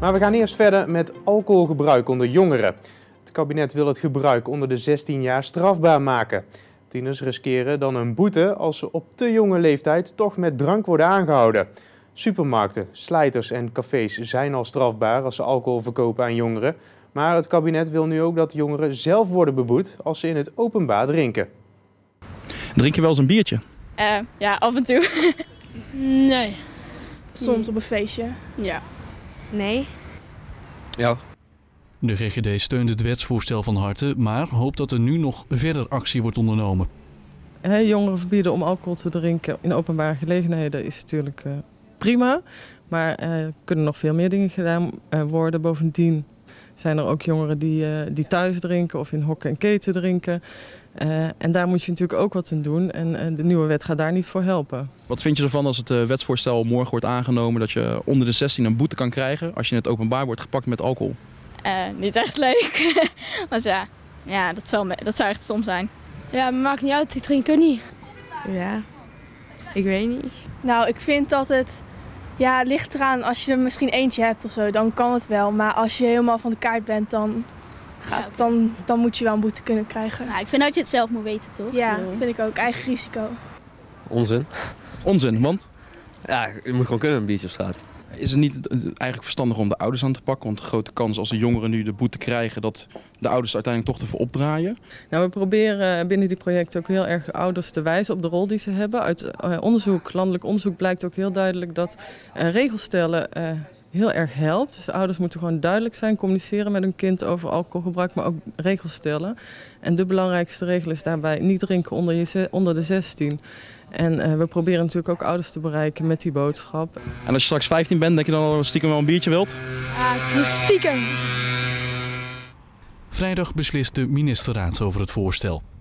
Maar we gaan eerst verder met alcoholgebruik onder jongeren. Het kabinet wil het gebruik onder de 16 jaar strafbaar maken. Tieners riskeren dan een boete als ze op te jonge leeftijd toch met drank worden aangehouden. Supermarkten, slijters en cafés zijn al strafbaar als ze alcohol verkopen aan jongeren. Maar het kabinet wil nu ook dat jongeren zelf worden beboet als ze in het openbaar drinken. Drink je wel eens een biertje? Ja, af en toe. Nee. Soms op een feestje. Ja. Nee. Ja. De GGD steunt het wetsvoorstel van harte, maar hoopt dat er nu nog verder actie wordt ondernomen. Jongeren verbieden om alcohol te drinken in openbare gelegenheden is natuurlijk prima. Maar er kunnen nog veel meer dingen gedaan worden. Bovendien zijn er ook jongeren die thuis drinken of in hokken en keten drinken. En daar moet je natuurlijk ook wat in doen. En de nieuwe wet gaat daar niet voor helpen. Wat vind je ervan als het wetsvoorstel morgen wordt aangenomen dat je onder de 16 een boete kan krijgen als je in het openbaar wordt gepakt met alcohol? Niet echt leuk. Want ja, dat zou echt stom zijn. Ja, maakt niet uit, die drinkt toch niet. Ja, ik weet niet. Nou, ik vind dat het ligt eraan. Als je er misschien eentje hebt of zo, dan kan het wel. Maar als je helemaal van de kaart bent, dan moet je wel een boete kunnen krijgen. Nou, ik vind dat je het zelf moet weten, toch? Ja, vind ik ook. Eigen risico. Onzin. Onzin, want? Ja, je moet gewoon kunnen een biertje op straat. Is het niet eigenlijk verstandig om de ouders aan te pakken? Want de grote kans als de jongeren nu de boete krijgen dat de ouders er uiteindelijk toch ervoor opdraaien. Nou, we proberen binnen die projecten ook heel erg ouders te wijzen op de rol die ze hebben. Uit landelijk onderzoek blijkt ook heel duidelijk dat regels stellen heel erg helpt. Dus ouders moeten gewoon duidelijk zijn, communiceren met hun kind over alcoholgebruik, maar ook regels stellen. En de belangrijkste regel is daarbij niet drinken onder de 16. En we proberen natuurlijk ook ouders te bereiken met die boodschap. En als je straks 15 bent, denk je dan al stiekem wel een biertje wilt? Stiekem. Vrijdag beslist de ministerraad over het voorstel.